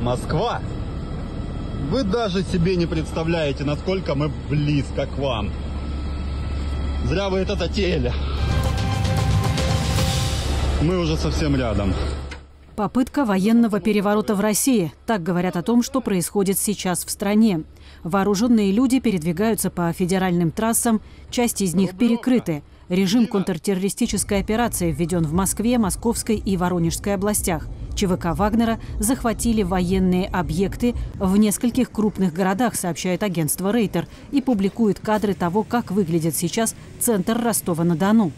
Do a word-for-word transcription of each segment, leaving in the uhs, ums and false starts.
Москва. Вы даже себе не представляете, насколько мы близко к вам. Зря вы это затеяли. Мы уже совсем рядом. Попытка военного переворота в России. Так говорят о том, что происходит сейчас в стране. Вооруженные люди передвигаются по федеральным трассам, часть из них перекрыты. Режим контртеррористической операции введен в Москве, Московской и Воронежской областях. ЧВК Вагнера захватили военные объекты в нескольких крупных городах, сообщает агентство Рейтер, и публикует кадры того, как выглядит сейчас центр Ростова-на-Дону.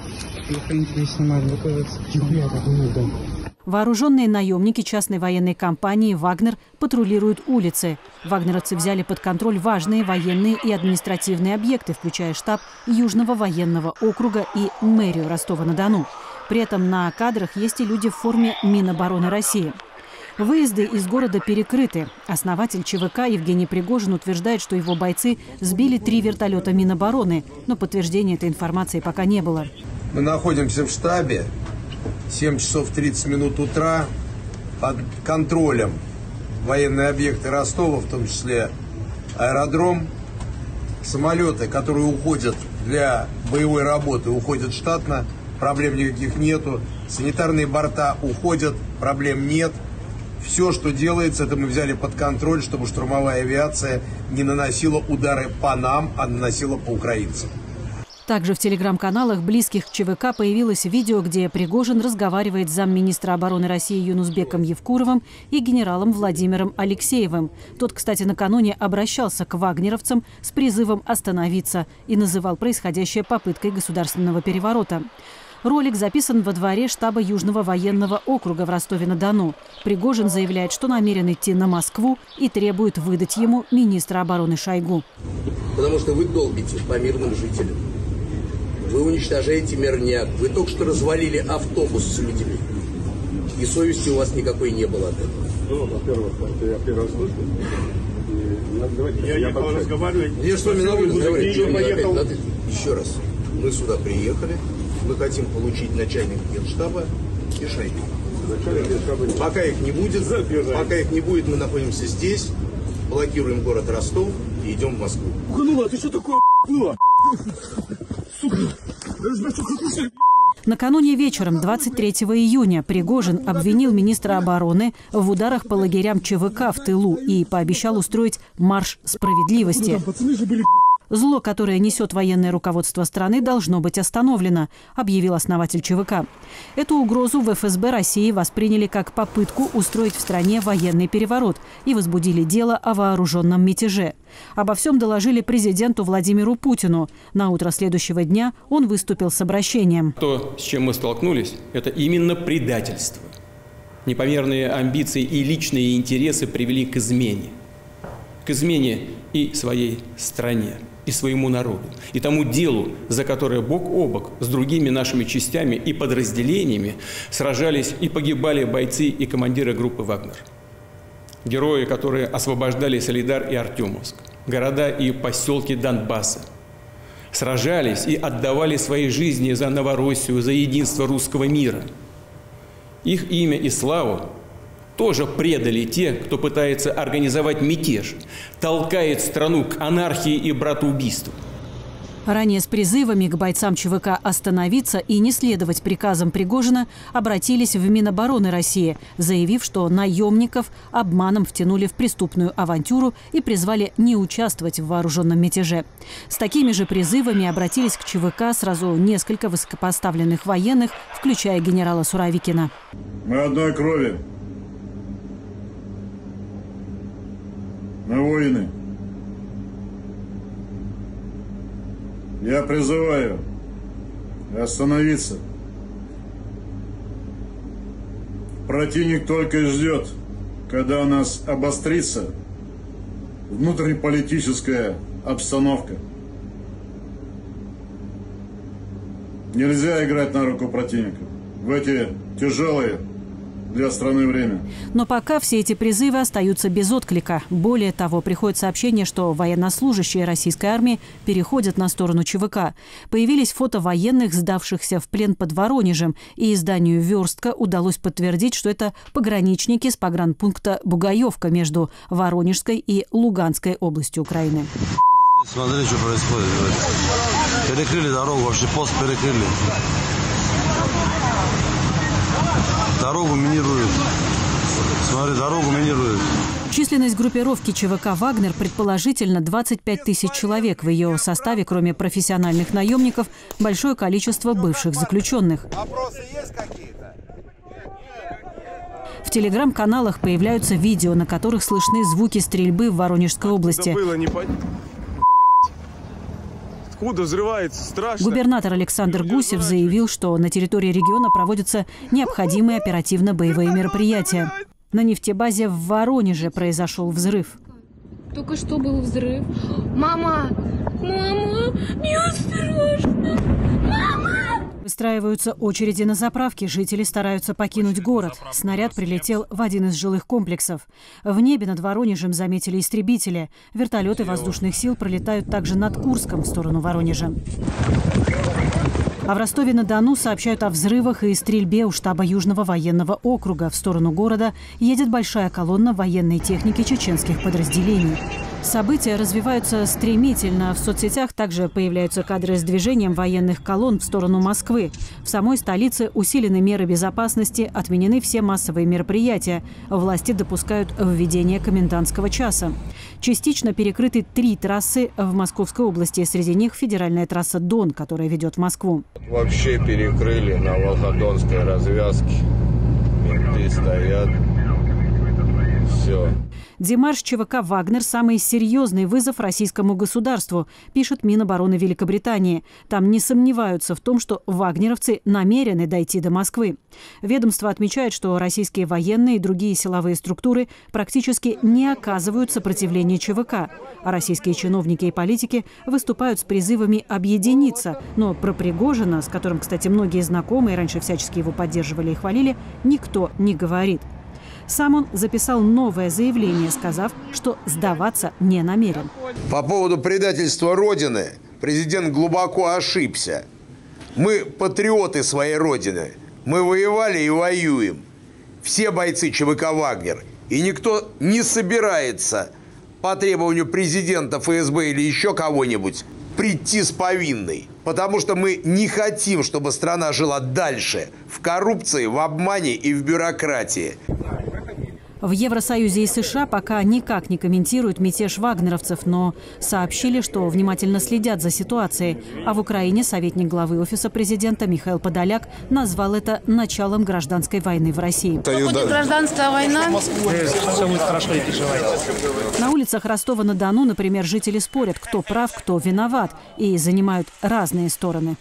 Вооруженные наемники частной военной компании «Вагнер» патрулируют улицы. Вагнеровцы взяли под контроль важные военные и административные объекты, включая штаб Южного военного округа и мэрию Ростова-на-Дону. При этом на кадрах есть и люди в форме Минобороны России. Выезды из города перекрыты. Основатель ЧВК Евгений Пригожин утверждает, что его бойцы сбили три вертолета Минобороны, но подтверждения этой информации пока не было. Мы находимся в штабе. семь часов тридцать минут утра, под контролем военные объекты Ростова, в том числе аэродром. Самолеты, которые уходят для боевой работы, уходят штатно, проблем никаких нету. Санитарные борта уходят, проблем нет. Все, что делается, это мы взяли под контроль, чтобы штурмовая авиация не наносила удары по нам, а наносила по украинцам. Также в телеграм-каналах, близких к ЧВК, появилось видео, где Пригожин разговаривает с замминистра обороны России Юнусбеком Евкуровым и генералом Владимиром Алексеевым. Тот, кстати, накануне обращался к вагнеровцам с призывом остановиться и называл происходящее попыткой государственного переворота. Ролик записан во дворе штаба Южного военного округа в Ростове-на-Дону. Пригожин заявляет, что намерен идти на Москву и требует выдать ему министра обороны Шойгу. Потому что вы долбите по мирным жителям. Вы уничтожаете мирняк. Вы только что развалили автобус с людьми. И совести у вас никакой не было от этого. Ну, во-первых, это я первый раз слышу. Я, я, я разговариваю. Я с вами на улице говорю. Еще раз. Мы сюда приехали. Мы хотим получить начальник генштаба и Шойгу. Пока их не будет, пока их не будет, мы находимся здесь, блокируем город Ростов и идем в Москву. Ну, ты что такое было? Сука! Накануне вечером, двадцать третьего июня, Пригожин обвинил министра обороны в ударах по лагерям ЧВК в тылу и пообещал устроить марш справедливости. Зло, которое несет военное руководство страны, должно быть остановлено, объявил основатель ЧВК. Эту угрозу в эф эс бэ России восприняли как попытку устроить в стране военный переворот и возбудили дело о вооруженном мятеже. Обо всем доложили президенту Владимиру Путину. На утро следующего дня он выступил с обращением. То, с чем мы столкнулись, это именно предательство. Непомерные амбиции и личные интересы привели к измене. К измене и своей стране, и своему народу, и тому делу, за которое бок о бок с другими нашими частями и подразделениями сражались и погибали бойцы и командиры группы «Вагнер». Герои, которые освобождали Солидар и Артемовск, города и поселки Донбасса, сражались и отдавали свои жизни за Новороссию, за единство русского мира. Их имя и славу тоже предали те, кто пытается организовать мятеж, толкает страну к анархии и братоубийству. Ранее с призывами к бойцам ЧВК остановиться и не следовать приказам Пригожина обратились в Минобороны России, заявив, что наемников обманом втянули в преступную авантюру и призвали не участвовать в вооруженном мятеже. С такими же призывами обратились к ЧВК сразу несколько высокопоставленных военных, включая генерала Суровикина. Мы одной крови. Мы воины. Я призываю остановиться. Противник только и ждет, когда у нас обострится внутриполитическая обстановка. Нельзя играть на руку противника в эти тяжелые для страны время. Но пока все эти призывы остаются без отклика. Более того, приходит сообщение, что военнослужащие российской армии переходят на сторону ЧВК. Появились фото военных, сдавшихся в плен под Воронежем, и изданию «Верстка» удалось подтвердить, что это пограничники с погранпункта Бугаевка между Воронежской и Луганской областью Украины. Смотри, что происходит. Перекрыли дорогу, вообще пост перекрыли. Дорогу минируют. Смотри, дорогу минируют. Численность группировки ЧВК «Вагнер» предположительно двадцать пять тысяч человек. В ее составе, кроме профессиональных наемников, большое количество бывших заключенных. Вопросы есть какие-то? В телеграм-каналах появляются видео, на которых слышны звуки стрельбы в Воронежской области. Было не понятно. Откуда взрывается? Страшно. Губернатор Александр Гусев заявил, что на территории региона проводятся необходимые оперативно-боевые мероприятия. На нефтебазе в Воронеже произошел взрыв. Только что был взрыв. Мама! Мама! Мне страшно! Мама! Выстраиваются очереди на заправке. Жители стараются покинуть город. Снаряд прилетел в один из жилых комплексов. В небе над Воронежем заметили истребители. Вертолеты воздушных сил пролетают также над Курском в сторону Воронежа. А в Ростове-на-Дону сообщают о взрывах и стрельбе у штаба Южного военного округа. В сторону города едет большая колонна военной техники чеченских подразделений. События развиваются стремительно. В соцсетях также появляются кадры с движением военных колонн в сторону Москвы. В самой столице усилены меры безопасности, отменены все массовые мероприятия. Власти допускают введение комендантского часа. Частично перекрыты три трассы в Московской области. Среди них федеральная трасса Дон, которая ведет в Москву. Вообще перекрыли на Волгодонской развязке. Менты стоят. Все. Демарш ЧВК «Вагнер» – самый серьезный вызов российскому государству, пишет Минобороны Великобритании. Там не сомневаются в том, что вагнеровцы намерены дойти до Москвы. Ведомство отмечает, что российские военные и другие силовые структуры практически не оказывают сопротивления ЧВК. А российские чиновники и политики выступают с призывами объединиться. Но про Пригожина, с которым, кстати, многие знакомые, раньше всячески его поддерживали и хвалили, никто не говорит. Сам он записал новое заявление, сказав, что сдаваться не намерен. По поводу предательства Родины президент глубоко ошибся. Мы патриоты своей Родины. Мы воевали и воюем. Все бойцы ЧВК «Вагнер». И никто не собирается по требованию президента, ФСБ или еще кого-нибудь прийти с повинной. Потому что мы не хотим, чтобы страна жила дальше в коррупции, в обмане и в бюрократии. В Евросоюзе и США пока никак не комментируют мятеж вагнеровцев, но сообщили, что внимательно следят за ситуацией. А в Украине советник главы Офиса президента Михаил Подоляк назвал это началом гражданской войны в России. Будет гражданская война. Все будет хорошо, не переживайте. На улицах Ростова-на-Дону, например, жители спорят, кто прав, кто виноват, и занимают разные стороны.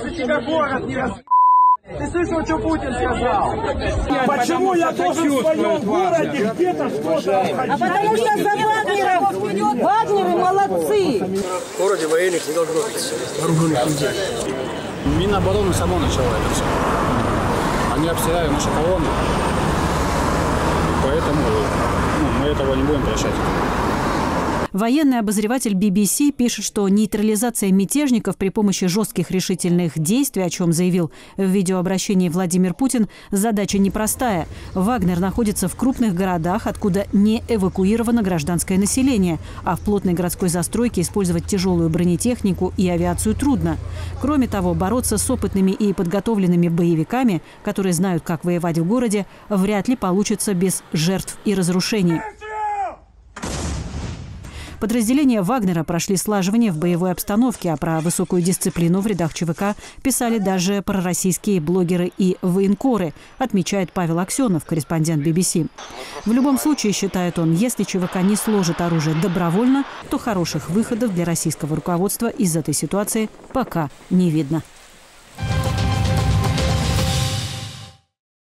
Ты слышал, что Путин сказал? Почему я должен в своем городе где-то что-то... А потому что за Вагнеров! Вагнеры молодцы! В городе военных не должно быть вооруженных людей. Минобороны само начало это все. Они обстреляли наши колонны. Поэтому ну, мы этого не будем прощать. Военный обозреватель би би си пишет, что нейтрализация мятежников при помощи жестких решительных действий, о чем заявил в видеообращении Владимир Путин, задача непростая. Вагнер находится в крупных городах, откуда не эвакуировано гражданское население, а в плотной городской застройке использовать тяжелую бронетехнику и авиацию трудно. Кроме того, бороться с опытными и подготовленными боевиками, которые знают, как воевать в городе, вряд ли получится без жертв и разрушений. Подразделения Вагнера прошли слаживание в боевой обстановке, а про высокую дисциплину в рядах ЧВК писали даже пророссийские блогеры и военкоры, отмечает Павел Аксенов, корреспондент би би си. В любом случае, считает он, если ЧВК не сложит оружие добровольно, то хороших выходов для российского руководства из этой ситуации пока не видно.